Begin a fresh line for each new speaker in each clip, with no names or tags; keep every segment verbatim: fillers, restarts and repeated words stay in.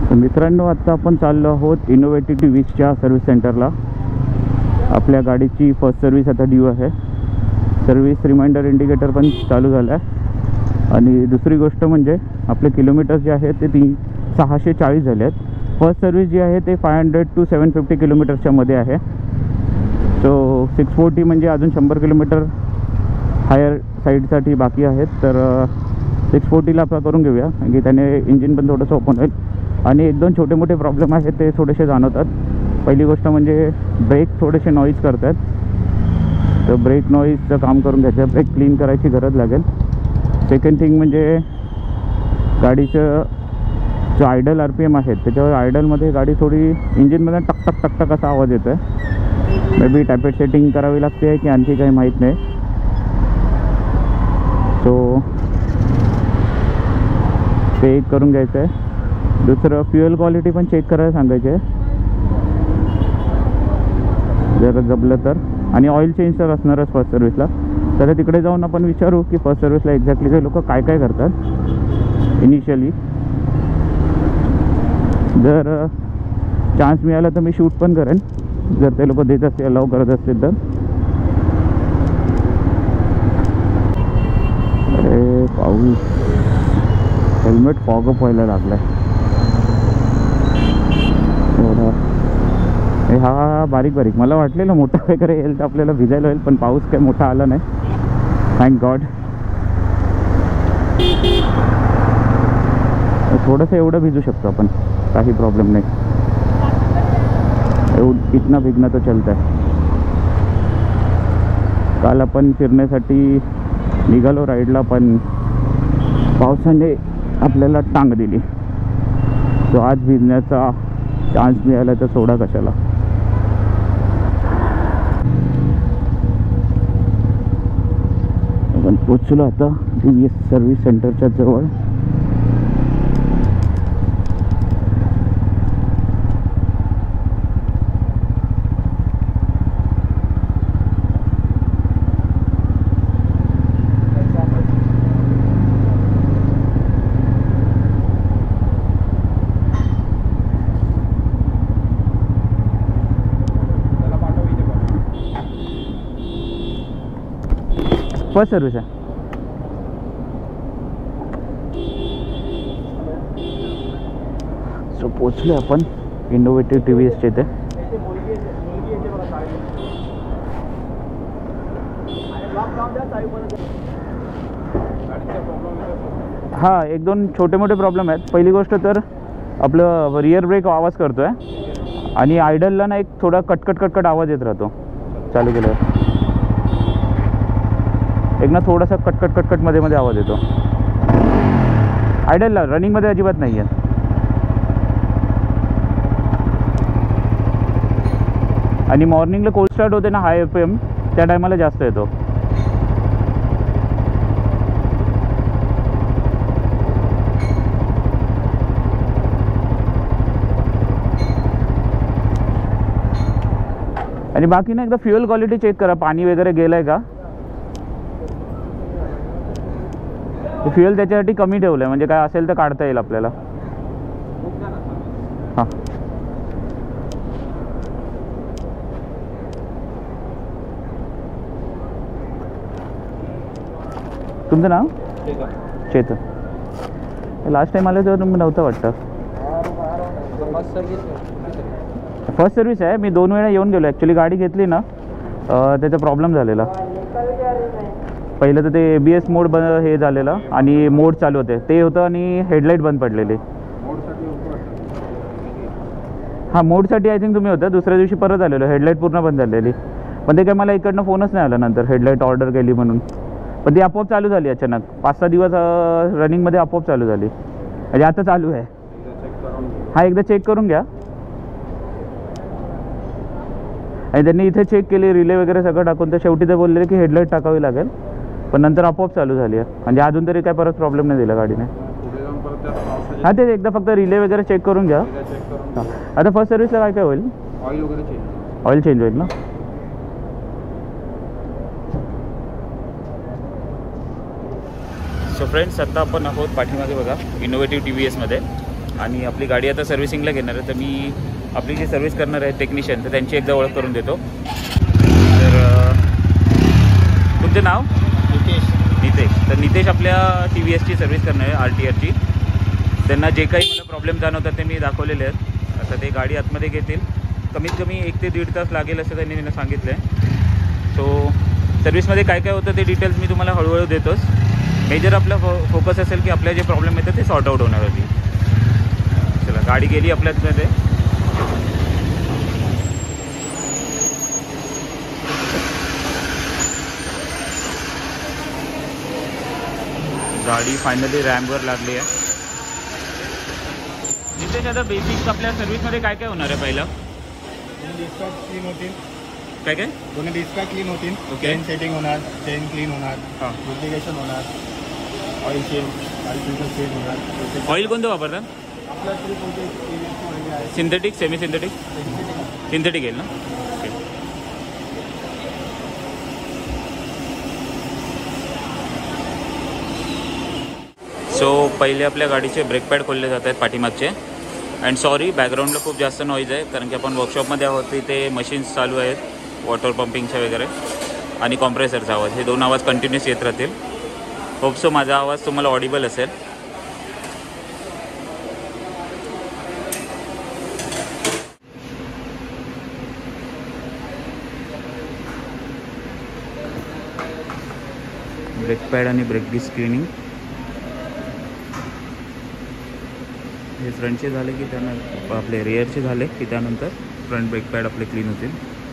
मित्रांनो, आता आपण चाललो आहोत इनोव्हेटिव्ह टी व्हीसच्या सर्व्हिस सेंटरला. आपल्या गाडीची फर्स्ट सर्व्हिस आता ड्यू आहे. सर्व्हिस रिमाइंडर इंडिकेटर पण चालू झाला आहे. आणि दुसरी गोष्ट म्हणजे आपले किलोमीटर जे आहेत ते ती सहाशे चाळीस झाले आहेत. फर्स्ट सर्व्हिस जी आहे ते five hundred two seven fifty किलोमीटरच्या मध्ये आहे. सो सिक्स फोर्टी म्हणजे अजून शंभर किलोमीटर हायर साईडसाठी बाकी आहेत. तर सिक्स फोर्टीला आपण करून घेऊया, कारण की त्याने इंजिन पण थोडंसं ओपन होईल. आणि एक दोन छोटे मोठे प्रॉब्लेम आहेत ते थोडेसे जाणवतात. पहिली गोष्ट म्हणजे ब्रेक थोडेसे नॉईज करतात, तर ब्रेक नॉईजचं काम करून घ्यायचं. ब्रेक क्लीन करायची गरज लागेल. सेकंड थिंग म्हणजे गाडीचं जो आयडल आर पी एम आहेत त्याच्यावर आयडलमध्ये गाडी थोडी इंजिनमध्ये टक टक टक टक असा आवाज येतो आहे. मे बी टॅपेट सेटिंग करावी लागते की आणखी काही माहीत नाही. सो ते एक करून घ्यायचं आहे. दुसरं फ्युएल क्वालिटी पण चेक करायला सांगायचे आहे जर जमलं तर. आणि ऑइल चेंज तर असणारच फर्स्ट सर्व्हिसला. तर तिकडे जाऊन आपण विचारू की फर्स्ट सर्व्हिसला एक्झॅक्टली ते लोक काय काय करतात इनिशियली. जर चान्स मिळाला तर मी शूट पण करेन, जर ते लोक देत असतील, अलाव करत असतील तर. अरे पाऊस, हेल्मेट फॉग अप व्हायला लागला आहे. हा बारीक बारीक मला वाटलेलं मोठा वगैरे येईल तर आपल्याला भिजायला होईल, पण पाऊस काही मोठा आला नाही, थँक गॉड. थोडंसं एवढं भिजू शकतो आपण, काही प्रॉब्लेम नाही. एवढं इतना भिजणं तर चलतं आहे. काल आपण फिरण्यासाठी निघालो राईडला, पण पावसाने आपल्याला टांग दिली. सो आज भिजण्याचा चान्स मिळाला तर सोडा कशाला. आपण पोचलो आता टी व्ही एस सर्व्हिस सेंटरच्या जवळ. फर्स्ट सर्व्हिस आहे. सो पोचलो आपण इनोव्हेटिव्ह टी व्ही एसच्या इथे. हां, एक दोन छोटे मोठे प्रॉब्लेम आहेत. पहिली गोष्ट तर आपलं रिअर ब्रेक आवाज करतो आहे आणि आयडलला ना एक थोडा कटकट कटकट आवाज येत राहतो चालू केल्यावर. एक ना थोडासा कटकट कटकट मध्ये मध्ये आवाज येतो आयडलला, रनिंगमध्ये अजिबात नाही आहे. आणि मॉर्निंगला कोल्ड स्टार्ट होते ना हाय एफ एम, त्या टायमाला जास्त येतो. आणि बाकी ना एकदा फ्युएल क्वालिटी चेक करा, पाणी वगैरे गेलं आहे का. फ्युएल त्याच्यासाठी कमी ठेवलं आहे, म्हणजे काय असेल तर काढता येईल आपल्याला. हां, तुमचं नाव चेतन. लास्ट टाइम आलं तेव्हा तुम्ही नव्हतं वाटतं. फर्स्ट सर्व्हिस आहे. मी दोन वेळा येऊन गेलो. ॲक्च्युली गाडी घेतली ना, त्याचा प्रॉब्लेम झालेला. पहिलं तर ते ए बी एस मोड ब हे झालेलं आणि मोड चालू होते ते होतं आणि हेडलाईट बंद पडलेली. हां, मोडसाठी आय थिंक तुम्ही होतं. दुसऱ्या दिवशी परत आलेलो, हेडलाईट पूर्ण बंद झालेली. पण ते काय मला इकडनं फोनच नाही आला नंतर हेडलाईट ऑर्डर केली म्हणून. पण ती आपोआप चालू झाली अचानक. पाच सहा दिवस रनिंगमध्ये आपोआप चालू झाली, म्हणजे आता चालू आहे. हा, एकदा चेक करून घ्या. आणि त्यांनी इथे चेक केली, रिले वगैरे सगळं टाकून, तर शेवटी ते बोलले की हेडलाईट टाकावी लागेल. पण नंतर आपोआप चालू झाली आहे, म्हणजे अजून तरी काय परत प्रॉब्लेम नाही दिला गाडीने. हां, ते एकदा फक्त रिले वगैरे चेक करून घ्या. हां, आता फर्स्ट सर्व्हिसला काय काय होईल? ऑइल वगैरे चेंज ऑइल चेंज होईल ना. सो फ्रेंड्स, आता आपण आहोत पाठीमागे बघा इनोव्हेटिव्ह टी व्ही एसमध्ये. आणि आपली गाडी आता सर्व्हिसिंगला घेणार आहे, तर मी आपली जी सर्व्हिस करणार आहे टेक्निशियन, तर त्यांची एकदा ओळख करून देतो. तर तुमचं नाव?
नितेश.
नितेश. तर नितेश आपल्या टी व्ही एसची सर्व्हिस करणार आहे, आर टी आरची. त्यांना जे काही मला प्रॉब्लेम जाणवतात ते मी दाखवलेले आहेत. आता ते गाडी आतमध्ये घेतील, कमीत कमी एक ते दीड तास लागेल असं त्यांनी मला सांगितलं आहे. सो सर्व्हिसमध्ये काय काय होतं ते डिटेल्स मी तुम्हाला हळूहळू देतोच. मेजर आपला फो फोकस असेल की आपल्या जे प्रॉब्लेम येतात ते सॉर्ट आउट होणार होती. चला, गाडी गेली आपल्यामध्ये. गाडी फायनली रॅम्पवर लागली आहे. नितेश, आता बेसिक आपल्या सर्व्हिसमध्ये काय काय होणार आहे? पहिलं
डिस्पॅच क्लीन होतील.
काय काय?
दोन्ही डिस्पॅच क्लीन होतील.
ओके.
चेन सेटिंग होणार, चेन क्लीन होणार,
हां.
डुप्लिकेशन होणार, oil change, oil filter change होणार.
ऑइल कोणतं वापरतात?
आपल्या ट्रिप होते आहे
सिंथेटिक, सेमी सिंथेटिक? सिंथेटिक येईल ना? ओके. सो पहिले आपल्या गाडीचे ब्रेक पॅड खोलले जात आहेत पाठीमागचे. अँड सॉरी, बॅकग्राऊंडला खूप जास्त नॉईज आहे, कारण की आपण वर्कशॉपमध्ये आहोत. तिथे मशीन्स चालू आहेत, वॉटर पंपिंगच्या वगैरे, आणि कॉम्प्रेसरचा आवाज. हे दोन आवाज कंटिन्यूस येत राहतील. होप सो माझा आवाज तुम्हाला ऑडिबल असेल. ब्रेक पॅड आणि ब्रेक डिस्क क्लिनिंग हे फ्रंटचे झाले की त्यानंतर आपले रिअरचे झाले की त्यानंतर फ्रंट ब्रेक पॅड आपले क्लीन होतील.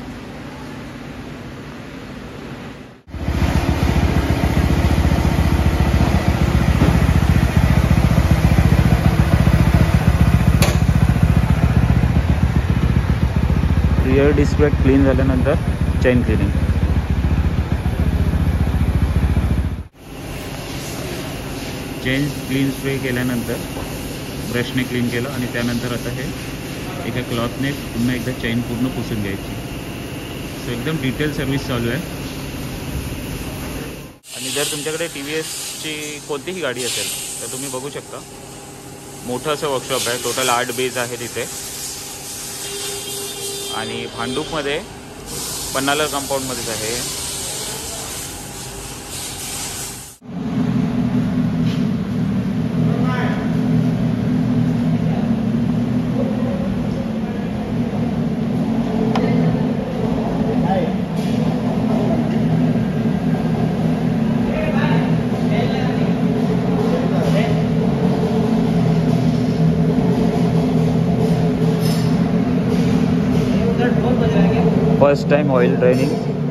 रिअर डिस्क ब्रेक क्लीन झाल्यानंतर chain cleaning. Chain clean spray केल्यानंतर ब्रशने क्लीन केलं आणि त्यानंतर आता हे एका क्लॉथने पुन्हा एकदा चेन पूर्ण पुसून घ्यायची. सो एकदम डिटेल सर्व्हिस चालू आहे. आणि जर तुमच्याकडे टी व्ही एसची कोणतीही गाडी असेल तर तुम्ही बघू शकता, मोठं असं वर्कशॉप आहे. टोटल आठ बेज आहे तिथे. आणि भांडूपमध्ये पन्हाळा कंपाऊंडमध्येच आहे. First time oil draining.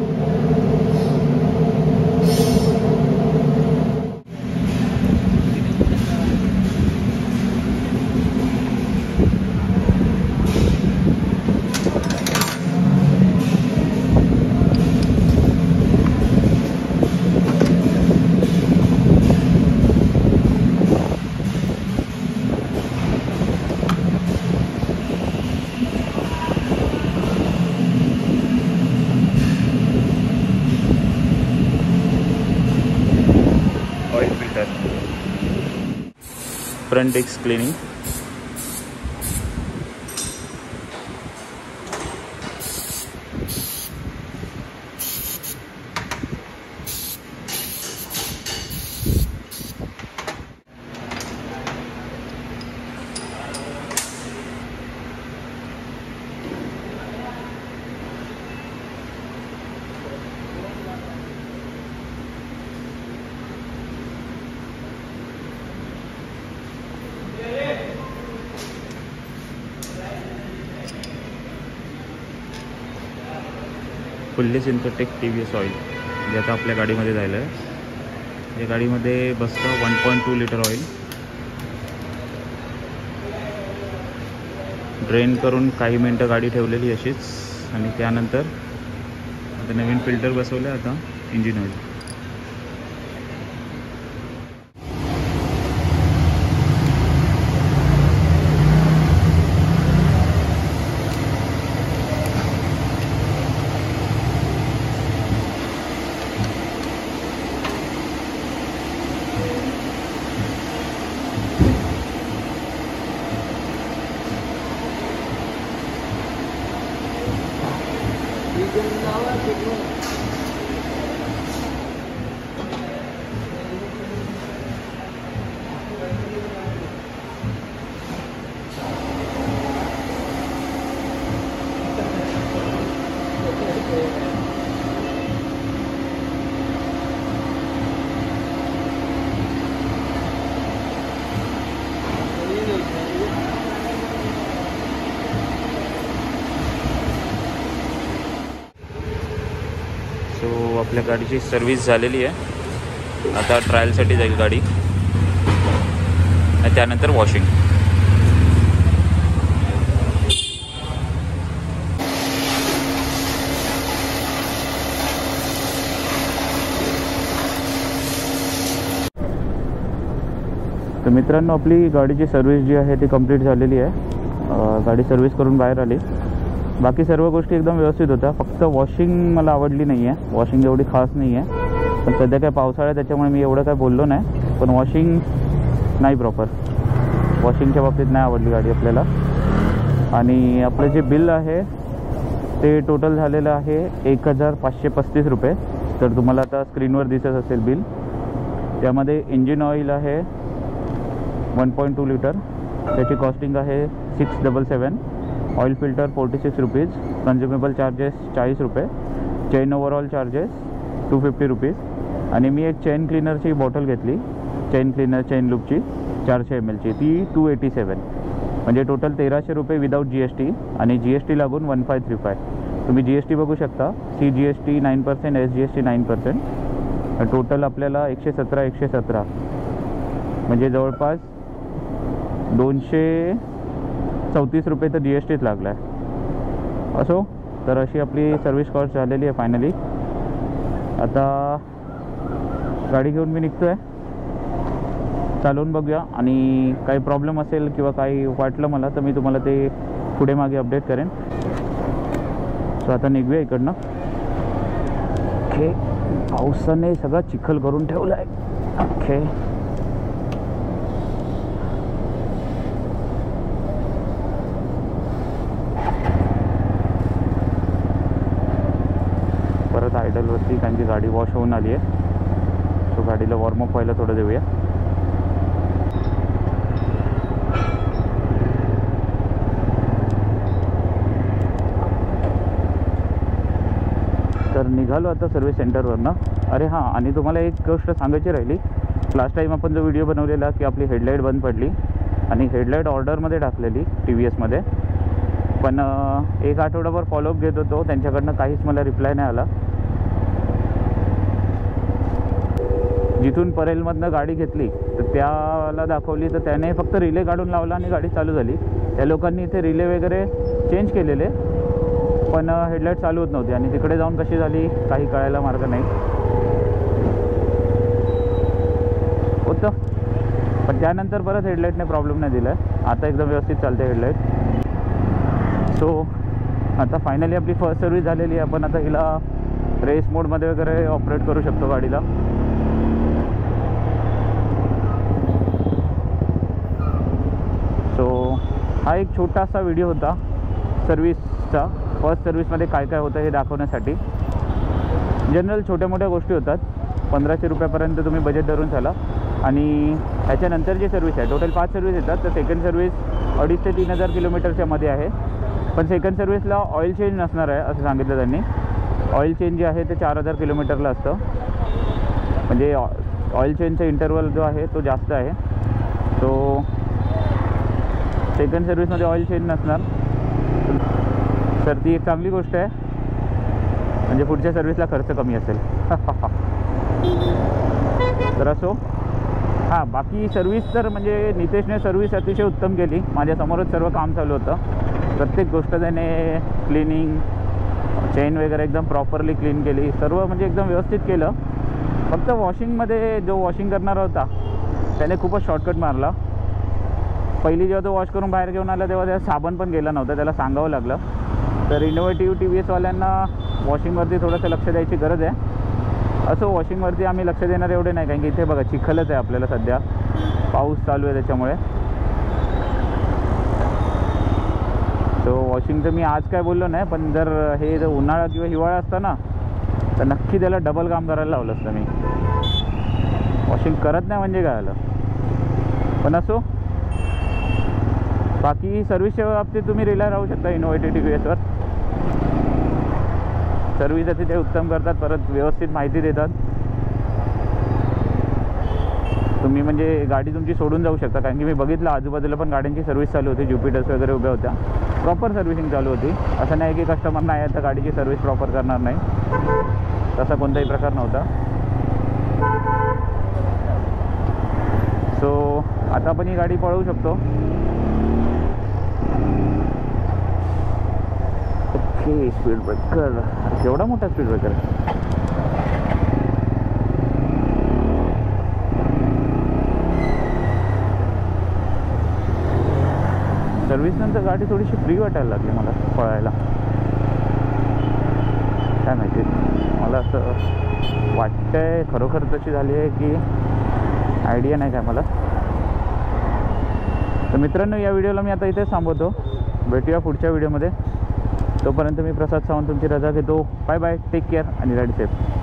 Front disc cleaning. Fully synthetic T V S oil जे आता आपल्या गाडीमध्ये जायला आहे. या गाडीमध्ये बसतं one point two litre oil. Drain करून काही मिनटं गाडी ठेवलेली अशीच, आणि त्यानंतर आता नवीन फिल्टर बसवलं आहे आता इंजिन ऑइल. आपल्या गाडीची सर्व्हिस झालेली आहे. आता ट्रायलसाठी जाईल गाडी आणि त्यानंतर वॉशिंग. तर मित्रांनो, आपली गाडीची सर्व्हिस जी आहे ती कंप्लीट झालेली आहे. गाडी सर्व्हिस करून बाहेर आली. बाकी सर्व गोष्टी एकदम व्यवस्थित होत्या. फक्त वॉशिंग मला आवडली नाही आहे. वॉशिंग एवढी खास नाही आहे, पण सध्या काय पावसाळा आहे त्याच्यामुळे मी एवढं काय बोललो नाही. पण वॉशिंग नाही प्रॉपर. वॉशिंगच्या बाबतीत नाही आवडली गाडी आपल्याला. आणि आपलं जे बिल आहे ते टोटल झालेलं आहे एक हजार पाचशे पस्तीस रुपये. तर तुम्हाला आता स्क्रीनवर दिसत असेल बिल. त्यामध्ये इंजिन ऑइल आहे वन पॉईंट टू लिटर, त्याची कॉस्टिंग आहे six double seven. Oil filter forty six rupees. Consumable charges चाळीस रुपये. Chain overall charges two fifty rupees. आणि मी एक चेन क्लीनरची बॉटल घेतली, चेन क्लीनर चेन लूपची चारशे एम एलची, ती टू एटी सेवन. म्हणजे टोटल तेराशे रुपये विदाऊट जी एस टी. आणि जी एस टी लागून वन फाय थ्री फाय. तुम्ही जी एस टी बघू शकता. C G S T nine percent, S G S T nine percent. Total आपल्याला एकशे सतरा एकशे सतरा म्हणजे जवळपास दोनशे चौतीस रुपये तर जी एस टीच लागला आहे. असो, तर अशी आपली सर्व्हिस कॉस्ट झालेली आहे फायनली. आता गाडी घेऊन मी निघतो आहे. चालवून बघूया, आणि काही प्रॉब्लेम असेल किंवा काही वाटलं मला तर मी तुम्हाला ते पुढे मागे अपडेट करेन. सो आता निघूया इकडनं. ओके, पावसाने सगळा चिखल करून ठेवला आहे. ओके, परत आयडलवरती कारण की गाडी वॉश होऊन आली आहे. सो गाडीला वॉर्मअप व्हायला थोडं देऊया. तर निघालो आता सर्व्हिस सेंटरवरनं. अरे हां, आणि तुम्हाला एक गोष्ट सांगायची राहिली. लास्ट टाईम आपण जो व्हिडिओ बनवलेला की आपली हेडलाईट बंद पडली आणि हेडलाईट ऑर्डरमध्ये टाकलेली टी व्ही एसमध्ये, पण एक आठवडाभर फॉलोअप घेत होतो, त्यांच्याकडनं काहीच मला रिप्लाय नाही आला. जिथून परेलमधनं गाडी घेतली तर त्याला दाखवली तर त्याने फक्त रिले काढून लावला आणि गाडी चालू झाली. त्या लोकांनी इथे रिले वगैरे चेंज केलेले, पण हेडलाईट चालू होत नव्हती. आणि तिकडे जाऊन कशी झाली काही कळायला मार्ग नाही होतं. पण त्यानंतर परत हेडलाईटने प्रॉब्लेम नाही दिला. आता एकदम व्यवस्थित चालते हेडलाईट. सो आता फायनली आपली फर्स्ट सर्व्हिस झालेली आहे. आपण आता हिला रेस मोडमध्ये वगैरे ऑपरेट करू शकतो गाडीला. सो हा एक छोटासा व्हिडिओ होता सर्व्हिसचा. फर्स्ट सर्व्हिसमध्ये काय काय होतं हे दाखवण्यासाठी. जनरल छोट्या मोठ्या गोष्टी होतात. पंधराशे रुपयापर्यंत तुम्ही बजेट धरून चाला. आणि ह्याच्यानंतर जी सर्व्हिस आहे, टोटल पाच सर्व्हिस येतात. तर सेकंड सर्व्हिस अडीच ते तीन हजार किलोमीटरच्या मध्ये आहे. पण सेकंड सर्व्हिसला ऑइल चेंज नसणार आहे असं सांगितलं त्यांनी. ऑइल चेंज जे आहे ते चार हजार किलोमीटरला असतं. म्हणजे ऑइल चेंजचा इंटरवल जो आहे तो जास्त आहे. तो सेकंड सर्व्हिसमध्ये ऑइल चेंज नसणार. तर ती एक चांगली गोष्ट आहे. म्हणजे पुढच्या सर्व्हिसला खर्च कमी असेल. तर असो. हां, बाकी सर्व्हिस तर म्हणजे नितेशने सर्व्हिस अतिशय उत्तम केली. माझ्यासमोरच सर्व काम चालू होतं. प्रत्येक गोष्ट त्याने क्लिनिंग, चेन वगैरे एकदम प्रॉपरली क्लीन केली. सर्व म्हणजे एकदम व्यवस्थित केलं. फक्त वॉशिंगमध्ये जो वॉशिंग करणारा होता त्याने खूपच शॉर्टकट मारला. पहिली जेव्हा तो वॉश करून बाहेर घेऊन आला तेव्हा त्याला साबण पण गेला नव्हता. त्याला सांगावं लागलं. तर इनोव्हेटिव्ह टी व्ही एसवाल्यांना वॉशिंगवरती थोडंसं लक्ष द्यायची गरज आहे. असं वॉशिंगवरती आम्ही लक्ष देणार एवढे नाही, कारण की इथे बघा चिखलच आहे आपल्याला सध्या. पाऊस चालू आहे त्याच्यामुळे. सो वॉशिंगचं मी आज काय बोललो नाही, पण जर हे जर उन्हाळा किंवा हिवाळा असता ना तर नक्की त्याला डबल काम करायला लावलं असतं मी. वॉशिंग करत नाही म्हणजे काय आलं. पण असो, बाकी सर्व्हिसच्या बाबतीत तुम्ही रिलाय राहू शकता इनोव्हेटिव्ह टी व्ही एसवर. सर्व्हिस अति ते उत्तम करतात. परत व्यवस्थित माहिती देतात. तुम्ही म्हणजे गाडी तुमची सोडून जाऊ शकता. कारण की मी बघितलं आजूबाजूला पण गाड्यांची सर्व्हिस चालू होती. ज्युपिटर्स वगैरे उभ्या होत्या. प्रॉपर सर्व्हिसिंग चालू होती. असं नाही की कस्टमर नाही आहे तर गाडीची सर्व्हिस प्रॉपर करणार नाही. तसा कोणताही प्रकार नव्हता. सो आता आपण ही गाडी पळवू शकतो. ओके, स्पीड ब्रेकर, केवढा मोठा स्पीड ब्रेकर. सर्व्हिस नंतर गाडी थोडीशी फ्री वाटायला लागली मला पळायला. काय माहिती, मला असं वाटतंय खरोखर तशी झाली आहे की आयडिया नाही काय मला. तर मित्रांनो, या व्हिडिओला मी आता इथेच थांबवतो. भेटूया पुढच्या व्हिडिओमध्ये. तोपर्यंत मी प्रसाद सावंत तुमची रजा घेतो. बाय बाय, टेक केअर आणि राईड सेफ.